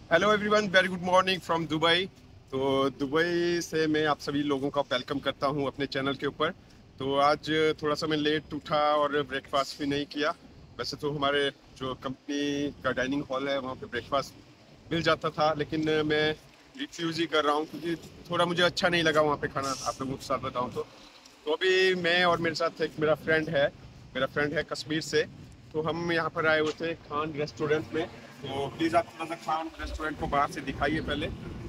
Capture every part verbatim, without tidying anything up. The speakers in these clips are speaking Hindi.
Hello everyone, very good morning from Dubai. तो दुबई से मैं आप सभी लोगों का वेलकम करता हूं अपने चैनल के ऊपर। तो आज थोड़ा सा मैं लेट उठा और ब्रेकफास्ट भी नहीं किया। वैसे तो हमारे जो कंपनी का डाइनिंग हॉल है वहाँ पे ब्रेकफास्ट मिल जाता था, लेकिन मैं रिफ्यूज़ ही कर रहा हूँ क्योंकि थोड़ा मुझे अच्छा नहीं लगा वहाँ पे खाना। आप लोगों के साथ बताऊँ तो तो अभी मैं और मेरे साथ एक मेरा फ्रेंड है मेरा फ्रेंड है कश्मीर से। तो हम यहाँ पर आए हुए थे खान रेस्टोरेंट में। तो प्लीज़ आप थोड़ा सा खान रेस्टोरेंट को बाहर से दिखाइए पहले।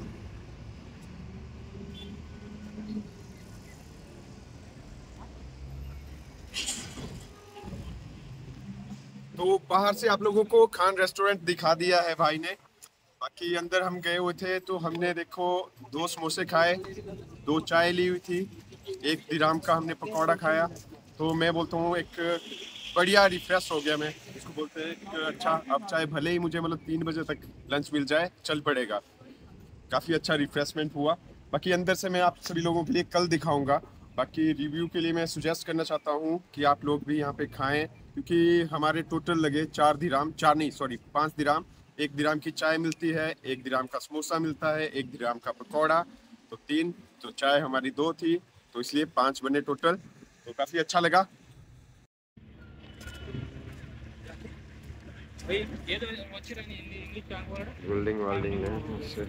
तो बाहर से आप लोगों को खान रेस्टोरेंट दिखा दिया है भाई ने। बाकी अंदर हम गए हुए थे तो हमने देखो दो समोसे खाए, दो चाय ली हुई थी, एक दिराम का हमने पकौड़ा खाया। तो मैं बोलता हूँ एक बढ़िया रिफ्रेश हो गया मैं, इसको बोलते हैं एक अच्छा। अब चाहे भले ही मुझे मतलब तीन बजे तक लंच मिल जाए चल पड़ेगा। काफ़ी अच्छा रिफ्रेशमेंट हुआ। बाकी अंदर से मैं आप सभी लोगों के लिए कल दिखाऊंगा। बाकी रिव्यू के लिए मैं सुजेस्ट करना चाहता हूँ कि आप लोग भी यहाँ पे खाएं, क्योंकि हमारे टोटल लगे चार दिराम, चार नहीं सॉरी पाँच दिराम। एक दिराम की चाय मिलती है, एक दिराम का समोसा मिलता है, एक दिराम का पकौड़ा। तो तीन, तो चाय हमारी दो थी, तो इसलिए पाँच बने टोटल। तो काफ़ी अच्छा लगा। बिल्डिंग वाल्डिंग है।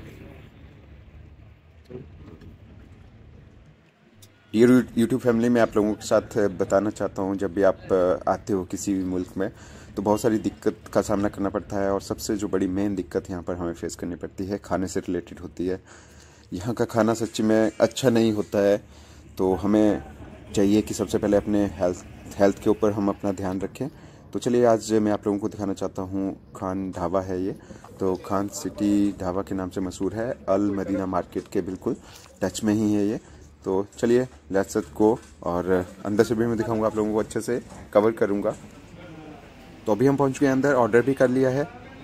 ये यूट्यूब फैमिली में आप लोगों के साथ बताना चाहता हूँ, जब भी आप आते हो किसी भी मुल्क में तो बहुत सारी दिक्कत का सामना करना पड़ता है, और सबसे जो बड़ी मेन दिक्कत यहाँ पर हमें फेस करनी पड़ती है खाने से रिलेटेड होती है। यहाँ का खाना सच्ची में अच्छा नहीं होता है। तो हमें चाहिए कि सबसे पहले अपने हेल्थ हेल्थ के ऊपर हम अपना ध्यान रखें। तो चलिए आज मैं आप लोगों को दिखाना चाहता हूँ, खान ढाबा है ये। तो खान सिटी ढाबा के नाम से मशहूर है, अल मदीना मार्केट के बिल्कुल टच में ही है ये। तो चलिए लेट्स गो, और अंदर से भी मैं दिखाऊंगा आप लोगों को, अच्छे से कवर करूंगा। तो अभी हम पहुंच गए अंदर, ऑर्डर भी कर लिया है।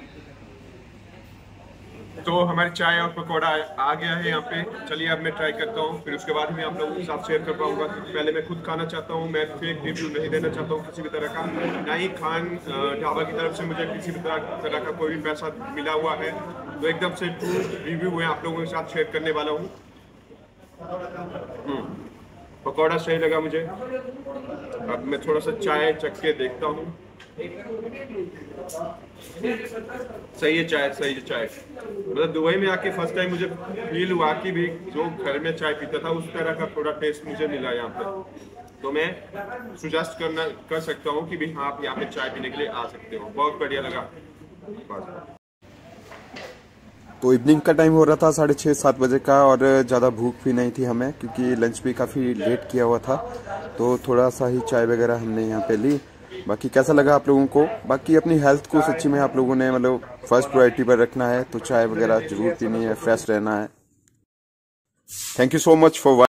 तो हमारी चाय और पकौड़ा आ गया है यहाँ पे। चलिए अब मैं ट्राई करता हूँ, फिर उसके बाद मैं आप लोगों के साथ शेयर कर पाऊंगा। पहले मैं खुद खाना चाहता हूँ, मैं फेक रिव्यू नहीं देना चाहता हूँ किसी भी तरह का। ना ही खान ढाबा की तरफ से मुझे किसी भी तरह तरह का कोई भी पैसा मिला हुआ है। तो एकदम से ट्रू रिव्यू मैं आप लोगों के साथ शेयर करने वाला हूँ। पकौड़ा सही लगा मुझे। अब मैं थोड़ा सा चाय चख के देखता हूँ। सही है चाय, सही है चाय। मतलब दुबई में आके फर्स्ट टाइम मुझे फील हुआ कि भी जो घर में चाय पीता था उस तरह का थोड़ा टेस्ट मुझे मिला यहाँ पे। तो मैं सुजेस्ट करना कर सकता हूँ कि भी हाँ आप यहाँ पे चाय पीने के लिए आ सकते हो। बहुत बढ़िया लगा। तो इवनिंग का टाइम हो रहा था साढ़े छः सात बजे का, और ज़्यादा भूख भी नहीं थी हमें क्योंकि लंच भी काफ़ी लेट किया हुआ था। तो थोड़ा सा ही चाय वगैरह हमने यहाँ पे ली। बाकी कैसा लगा आप लोगों को? बाकी अपनी हेल्थ को सच्ची में आप लोगों ने मतलब फर्स्ट प्रायोरिटी पर रखना है, तो चाय वगैरह जरूर पीनी है, फ्रेश रहना है। Thank you so much for